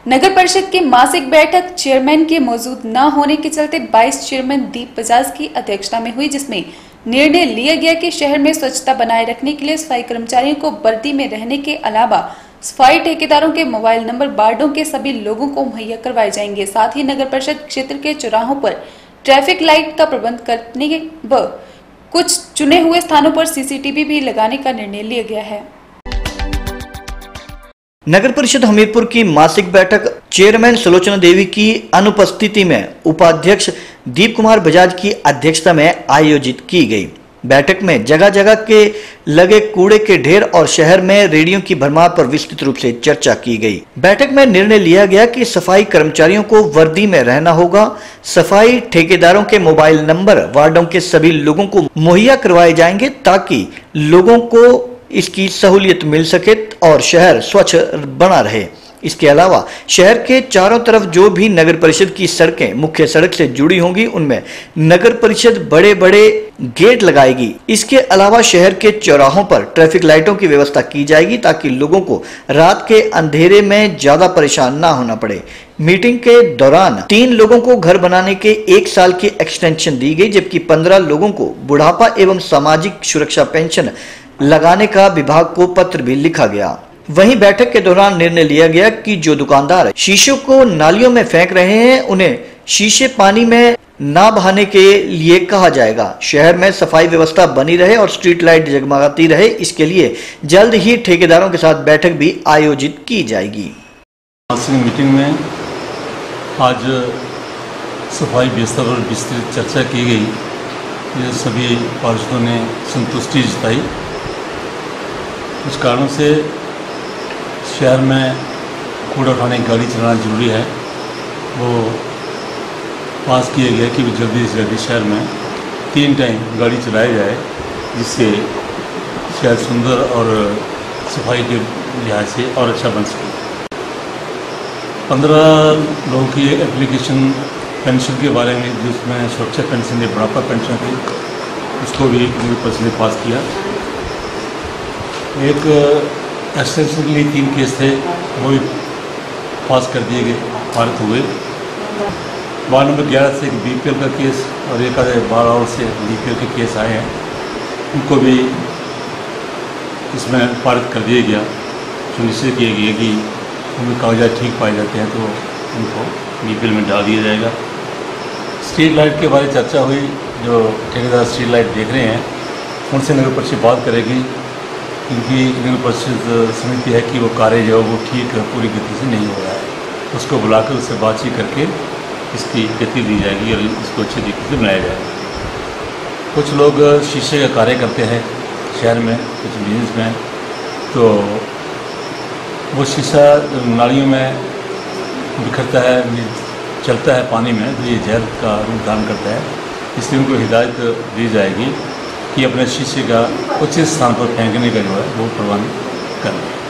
नगर परिषद की मासिक बैठक चेयरमैन के मौजूद न होने के चलते 22 चेयरमैन दीप बजाज की अध्यक्षता में हुई, जिसमें निर्णय लिया गया कि शहर में स्वच्छता बनाए रखने के लिए सफाई कर्मचारियों को वर्दी में रहने के अलावा सफाई ठेकेदारों के मोबाइल नंबर वार्डों के सभी लोगों को मुहैया करवाए जाएंगे। साथ ही नगर परिषद क्षेत्र के चौराहों पर ट्रैफिक लाइट का प्रबंध करने व कुछ चुने हुए स्थानों पर सीसीटीवी भी लगाने का निर्णय लिया गया है। नगर परिषद हमीरपुर की मासिक बैठक चेयरमैन सुलोचना देवी की अनुपस्थिति में उपाध्यक्ष दीप कुमार बजाज की अध्यक्षता में आयोजित की गई। बैठक में जगह जगह के लगे कूड़े के ढेर और शहर में रेडियो की भरमार पर विस्तृत रूप से चर्चा की गई। बैठक में निर्णय लिया गया कि सफाई कर्मचारियों को वर्दी में रहना होगा। सफाई ठेकेदारों के मोबाइल नंबर वार्डों के सभी लोगों को मुहैया करवाए जाएंगे ताकि लोगों को इसकी सहूलियत मिल सके और शहर स्वच्छ बना रहे। इसके अलावा शहर के चारों तरफ जो भी नगर परिषद की सड़कें मुख्य सड़क से जुड़ी होंगी उनमें नगर परिषद बड़े बड़े गेट लगाएगी। इसके अलावा शहर के चौराहों पर ट्रैफिक लाइटों की व्यवस्था की जाएगी ताकि लोगों को रात के अंधेरे में ज्यादा परेशान ना होना पड़े। मीटिंग के दौरान 3 लोगों को घर बनाने के 1 साल की एक्सटेंशन दी गई, जबकि 15 लोगों को बुढ़ापा एवं सामाजिक सुरक्षा पेंशन लगाने का विभाग को पत्र भी लिखा गया। वहीं बैठक के दौरान निर्णय लिया गया कि जो दुकानदार शीशों को नालियों में फेंक रहे हैं उन्हें शीशे पानी में ना बहाने के लिए कहा जाएगा। शहर में सफाई व्यवस्था बनी रहे और स्ट्रीट लाइट जगमगाती रहे, इसके लिए जल्द ही ठेकेदारों के साथ बैठक भी आयोजित की जाएगी। मीटिंग में आज सफाई व्यवस्था पर विस्तृत चर्चा की गई। ये सभी पार्षदों ने संतुष्टि जताई। कुछ कारणों से शहर में कूड़ा उठाने की गाड़ी चलाना जरूरी है, वो पास किया गया कि जल्दी से जल्दी शहर में 3 टाइम गाड़ी चलाई जाए, जिससे शहर सुंदर और सफाई के लिहाज से और अच्छा बन सके। 15 लोगों की एप्लीकेशन पेंशन के बारे में, जिसमें सुरक्षा पेंशन या बुढ़ापा पेंशन थी, उसको भी नगर परिषद ने पास किया। एक एक्सटेंशन के लिए 3 केस थे, वो भी पास कर दिए गए, पारित हुए। वार्ड नंबर 11 से एक बीपीएल का केस और एक 12 से बीपीएल के केस आए हैं, उनको भी इसमें पारित कर दिया गया। सुनिश्चित किया गया कि उनके कागजात ठीक पाए जाते हैं तो उनको बीपीएल में डाल दिया जाएगा। स्ट्रीट लाइट के बारे में चर्चा हुई। जो ठेकेदार स्ट्रीट लाइट देख रहे हैं उनसे नगर परिषद बात करेगी, क्योंकि नगर परिषद समिति है कि वो कार्य जो वो ठीक पूरी गति से नहीं हो रहा है। उसको बुलाकर उससे बातचीत करके इसकी गति दी जाएगी और इसको अच्छी तरीके से बनाया जाएगा। कुछ लोग शीशे का कार्य करते हैं शहर में, कुछ बिजनेस में, तो वो शीशा नालियों में बिखरता है, चलता है पानी में, तो ये जहर का रूप धारण करता है। इसलिए उनको हिदायत दी जाएगी कि अपने शीशे का उचित स्थान पर फेंकने का जो है वो प्रबंध करें।